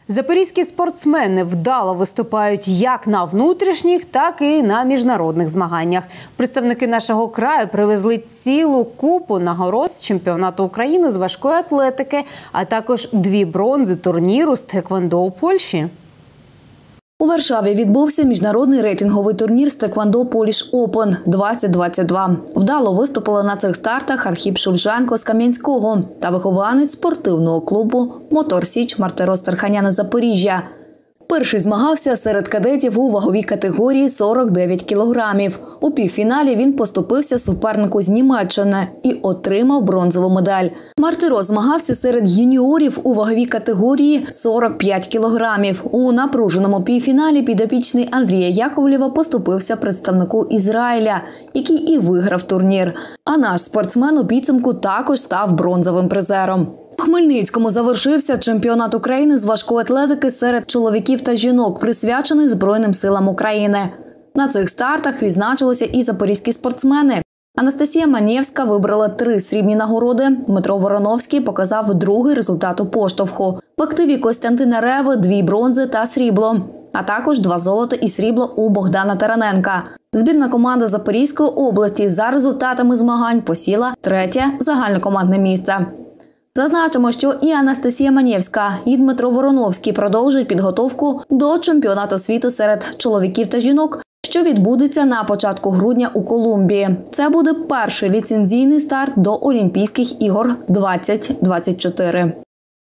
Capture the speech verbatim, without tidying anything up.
Запорізькі спортсмени вдало виступають як на внутрішніх, так і на міжнародних змаганнях. Представники нашого краю привезли цілу купу нагород з чемпіонату України з важкої атлетики, а також дві бронзи турніру з тхеквондо у Польщі. У Варшаві відбувся міжнародний рейтинговий турнір з тхеквондо Polish Open двадцять двадцять два. Вдало виступили на цих стартах Архіп Шульженко з Кам'янського та вихованець спортивного клубу «Мотор Січ» Мартирос Тарханян із Запоріжжя. Перший змагався серед кадетів у ваговій категорії сорок дев'ять кілограмів. У півфіналі він поступився супернику з Німеччини і отримав бронзову медаль. Мартирос змагався серед юніорів у ваговій категорії сорок п'ять кілограмів. У напруженому півфіналі підопічний Андрія Яковлєва поступився представнику Ізраїля, який і виграв турнір. А наш спортсмен у підсумку також став бронзовим призером. У Хмельницькому завершився чемпіонат України з важкої атлетики серед чоловіків та жінок, присвячений Збройним силам України. На цих стартах відзначилися і запорізькі спортсмени. Анастасія Манєвська вибрала три срібні нагороди, Дмитро Вороновський показав другий результат у поштовху. В активі Костянтина Реви дві бронзи та срібло, а також два золота і срібло у Богдана Тараненка. Збірна команда Запорізької області за результатами змагань посіла третє загальнокомандне місце. Зазначимо, що і Анастасія Манєвська, і Дмитро Вороновський продовжують підготовку до чемпіонату світу серед чоловіків та жінок, що відбудеться на початку грудня у Колумбії. Це буде перший ліцензійний старт до Олімпійських ігор двадцять двадцять чотири.